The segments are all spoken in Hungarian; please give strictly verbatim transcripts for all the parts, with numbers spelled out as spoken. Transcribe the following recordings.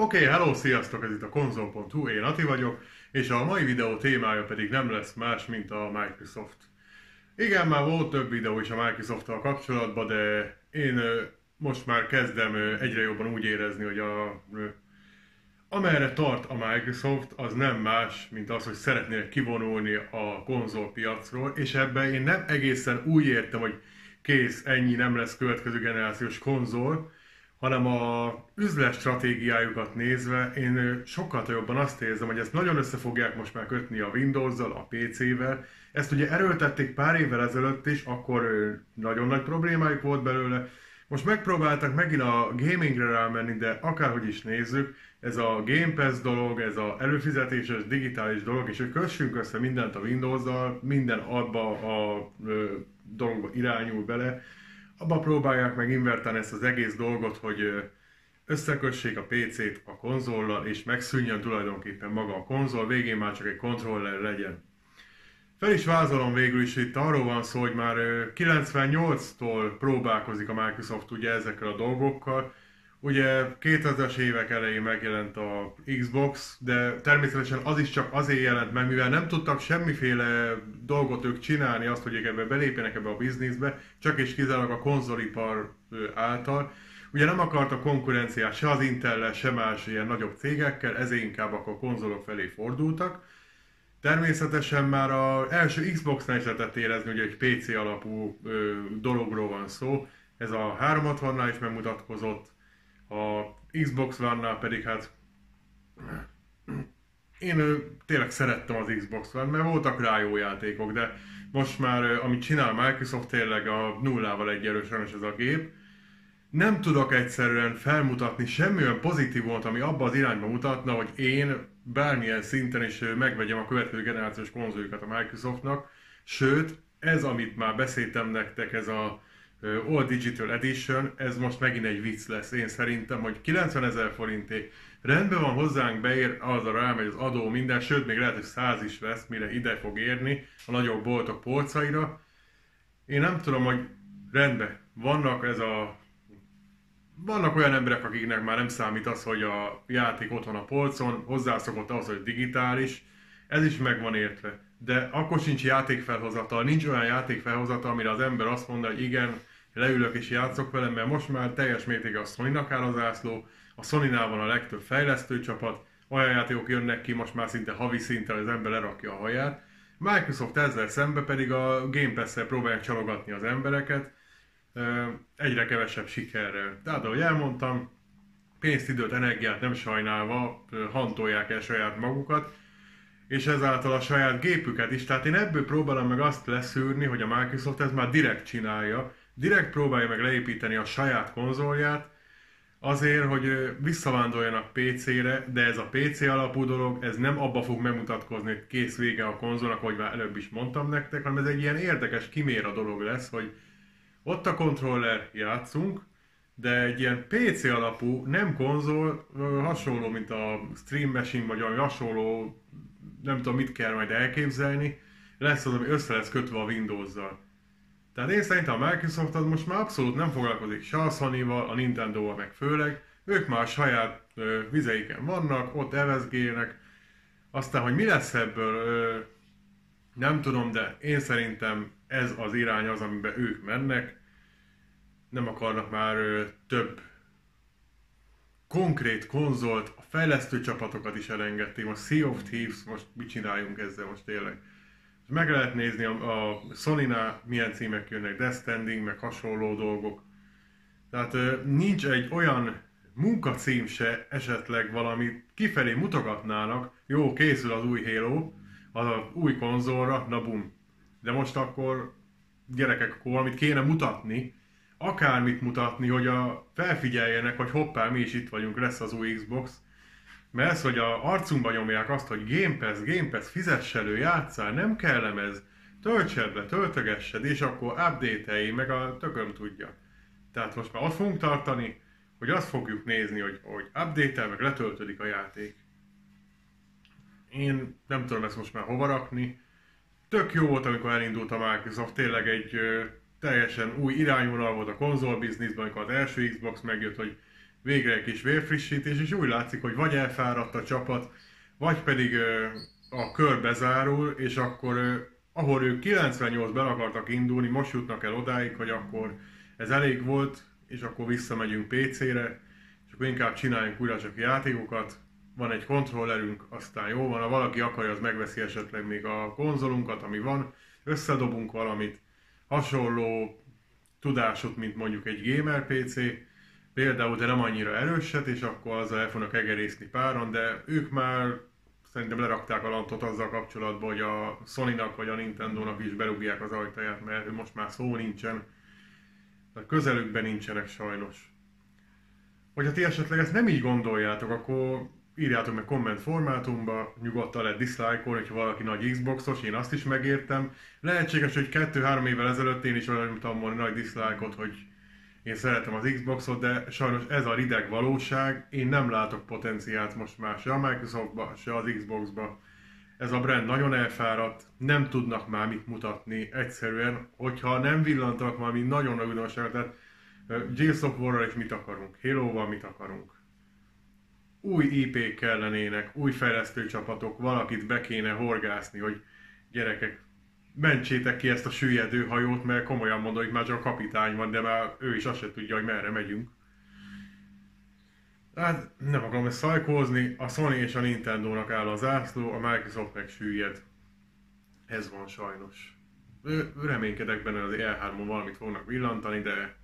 Oké, okay, hello, sziasztok, ez itt a konzol pont hu, én Ati vagyok, és a mai videó témája pedig nem lesz más, mint a Microsoft. Igen, már volt több videó is a Microsoft-tal kapcsolatban, de én ö, most már kezdem ö, egyre jobban úgy érezni, hogy a, ö, amerre tart a Microsoft, az nem más, mint az, hogy szeretnének kivonulni a konzolpiacról, és ebben én nem egészen úgy értem, hogy kész, ennyi, nem lesz következő generációs konzol, hanem a üzletstratégiájukat nézve én sokkal jobban azt érzem, hogy ezt nagyon össze fogják most már kötni a Windows-zal, a pé cé-vel. Ezt ugye erőltették pár évvel ezelőtt is, akkor nagyon nagy problémájuk volt belőle. Most megpróbáltak megint a gamingre rámenni, de akárhogy is nézzük, ez a Game Pass dolog, ez az előfizetéses digitális dolog, és hogy kössünk össze mindent a Windows-zal, minden abba a ö, dologba irányul bele, abba próbálják meg invertálni ezt az egész dolgot, hogy összekössék a pé cét a konzollal, és megszűnjön tulajdonképpen maga a konzol, végén már csak egy kontroller legyen. Fel is vázolom végül is, itt arról van szó, hogy már kilencvennyolctól próbálkozik a Microsoft ugye ezekkel a dolgokkal. Ugye kétezres évek elején megjelent a Xbox, de természetesen az is csak azért jelent meg, mivel nem tudtak semmiféle dolgot ők csinálni, azt, hogy ők ebbe belépjenek ebbe a bizniszbe, csak és kizárólag a konzolipar által. Ugye nem akartak konkurenciát se az Intellel, se más ilyen nagyobb cégekkel, ezért inkább akkor a konzolok felé fordultak. Természetesen már az első Xbox-nál is lehetett érezni, hogy egy pé cé alapú ö, dologról van szó. Ez a háromszázhatvannál is megmutatkozott, a Xbox One-nál pedig hát én ö, tényleg szerettem az Xbox One, mert voltak rá jó játékok, de most már ö, amit csinál a Microsoft tényleg a nullával egyelő sajnos ez a gép. Nem tudok egyszerűen felmutatni semmi olyan pozitívumot, ami abba az irányba mutatna, hogy én bármilyen szinten is megvegyem a következő generációs konzoljukat a Microsoftnak. Sőt, ez, amit már beszéltem nektek, ez a All Digital Edition, ez most megint egy vicc lesz. Én szerintem, hogy kilencvenezer forinté rendben van, hozzánk beér, az a rámegy az adó, minden, sőt, még lehet, hogy száz is lesz, mire ide fog érni a nagyobb boltok polcaira. Én nem tudom, hogy rendben, vannak ez a Vannak olyan emberek, akiknek már nem számít az, hogy a játék ott van a polcon, hozzászokott az, hogy digitális, ez is meg van értve. De akkor sincs játékfelhozatal, nincs olyan játékfelhozatal, amire az ember azt mondja, hogy igen, leülök és játszok velem, mert most már teljes mértékben a Sony-nak áll az zászló, a Sony-nál van a legtöbb fejlesztő csapat, olyan játékok jönnek ki most már szinte havi szinten, az ember lerakja a haját. Microsoft ezzel szembe pedig a Game Pass-szel próbálják csalogatni az embereket, egyre kevesebb sikerrel. Tehát ahogy elmondtam, pénzt, időt, energiát nem sajnálva hantolják el saját magukat, és ezáltal a saját gépüket is. Tehát én ebből próbálom meg azt leszűrni, hogy a Microsoft ez már direkt csinálja, direkt próbálja meg leépíteni a saját konzolját, azért, hogy visszavándoljanak pé cére, de ez a pé cé alapú dolog, ez nem abba fog megmutatkozni, hogy kész vége a konzolnak, ahogy már előbb is mondtam nektek, hanem ez egy ilyen érdekes kiméra dolog lesz, hogy ott a kontroller, játszunk, de egy ilyen pé cé alapú, nem konzol, hasonló, mint a Stream Machine, vagy olyan hasonló, nem tudom mit kell majd elképzelni, lesz az, ami össze lesz kötve a Windows-zal. Tehát én szerintem a Microsoft az most már abszolút nem foglalkozik se a Sony-val, a Nintendo-val meg főleg, ők már a saját ö, vizeiken vannak, ott evezgélnek, aztán, hogy mi lesz ebből, ö, nem tudom, de én szerintem ez az irány az, amiben ők mennek. Nem akarnak már ö, több konkrét konzolt, a fejlesztő csapatokat is elengedték. Most Sea of Thieves, most mit csináljunk ezzel most tényleg? Meg lehet nézni a, a Sony-nál milyen címek jönnek, Death Stranding, meg hasonló dolgok. Tehát ö, nincs egy olyan munkacím se esetleg valami kifelé mutogatnának, jó, készül az új Halo, az a új konzolra, na bum. De most akkor gyerekek, akkor valamit kéne mutatni, akármit mutatni, hogy a felfigyeljenek, hogy hoppá, mi is itt vagyunk, lesz az új Xbox. Mert ez, hogy a arcunkba nyomják azt, hogy Game Pass, Game Pass, fizess elő, játsszál, nem kellem ez, töltsed le, töltögessed, és akkor update-elj, meg a tököm tudja. Tehát most már ott fogunk tartani, hogy azt fogjuk nézni, hogy, hogy update-el, meg letöltődik a játék. Én nem tudom ezt most már hova rakni. Tök jó volt, amikor elindult a Microsoft, tényleg egy ö, teljesen új irányvonal volt a konzolbizniszben, amikor az első Xbox megjött, hogy végre egy kis vérfrissítés, és úgy látszik, hogy vagy elfáradt a csapat, vagy pedig ö, a kör bezárul, és akkor ö, ahol ők kilencvennyolcban akartak indulni, most jutnak el odáig, hogy akkor ez elég volt, és akkor visszamegyünk pé cére, és akkor inkább csináljunk újra csak játékokat, van egy kontrollerünk, aztán jó van, ha valaki akarja, az megveszi esetleg még a konzolunkat, ami van, összedobunk valamit, hasonló tudásot, mint mondjuk egy gamer pé cé, például, de nem annyira erőset, és akkor azzal el fognak egerészni páran, de ők már szerintem lerakták a lantot azzal kapcsolatban, hogy a Sony-nak vagy a Nintendo-nak is berúgják az ajtaját, mert most már szó nincsen, de közelükben nincsenek sajnos. Hogyha ti esetleg ezt nem így gondoljátok, akkor írjátok meg komment formátumba, nyugodtan lehet dislike-olni, hogyha valaki nagy Xboxos, én azt is megértem. Lehetséges, hogy kettő-három évvel ezelőtt én is olyan tudtam volna nagy dislike-ot, hogy én szeretem az Xboxot, de sajnos ez a rideg valóság, én nem látok potenciált most már se a Microsoftba, se az Xboxba. Ez a brand nagyon elfáradt, nem tudnak már mit mutatni egyszerűen, hogyha nem villantak valami nagyon nagy újdonságot, tehát Gears of War-ral is mit akarunk, Halo-val mit akarunk. Új i pé-k kellenének, új fejlesztő csapatok, valakit be kéne horgászni, hogy gyerekek, mentsétek ki ezt a süllyedő hajót, mert komolyan mondom, hogy már csak a kapitány van, de már ő is azt se tudja, hogy merre megyünk. Hát nem akarom ezt szajkózni, a Sony és a Nintendo-nak áll a zászló, a Microsoft meg süllyed. Ez van sajnos. Reménykedek benne, hogy az E hármon valamit fognak villantani, de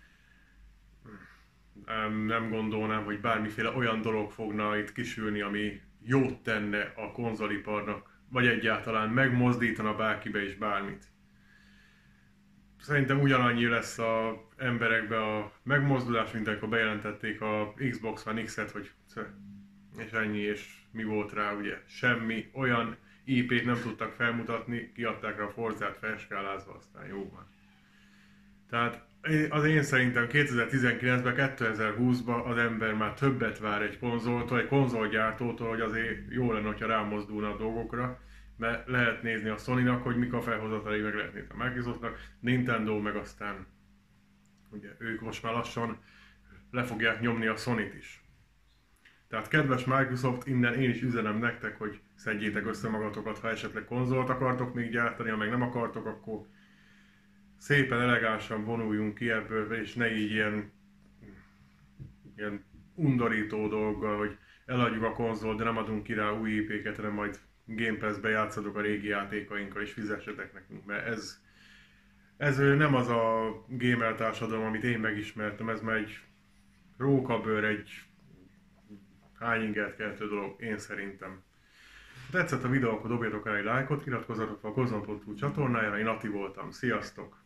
nem gondolnám, hogy bármiféle olyan dolog fogna itt kisülni, ami jót tenne a konzoliparnak, vagy egyáltalán megmozdítana bárkibe is bármit. Szerintem ugyanannyi lesz az emberekbe a megmozdulás, mint amikor bejelentették a Xbox One X-et, hogy és ennyi, és mi volt rá, ugye? Semmi, olyan i pé-t nem tudtak felmutatni, kiadták rá a Forzát felskálázva, aztán jó van. Tehát az én szerintem kétezer-tizenkilencben, kétezer-húszban az ember már többet vár egy konzoltól, egy konzolgyártótól, hogy azért jó lenne, ha rámozdulna a dolgokra, mert lehet nézni a Sony-nak, hogy mik a felhozatai, meg lehet nézni a Microsoftnak, Nintendo meg aztán ugye ők most már lassan le fogják nyomni a Sony-t is. Tehát kedves Microsoft, innen én is üzenem nektek, hogy szedjétek össze magatokat, ha esetleg konzolt akartok még gyártani, ha meg nem akartok, akkor szépen elegánsan vonuljunk ki ebből, és ne így ilyen, ilyen undorító dolggal, hogy eladjuk a konzolt, de nem adunk ki rá új i pé-ket, hanem majd Game Pass-be játszatok a régi játékainkkal, és fizessetek nekünk, mert ez, ez nem az a gamer társadalom, amit én megismertem, ez már egy rókabőr, egy hányingert keltő dolog, én szerintem. Ha tetszett a videó, akkor dobjatok el egy lájkot, iratkozzatok fel a kozmon pont hu csatornájára, én Ati voltam, sziasztok!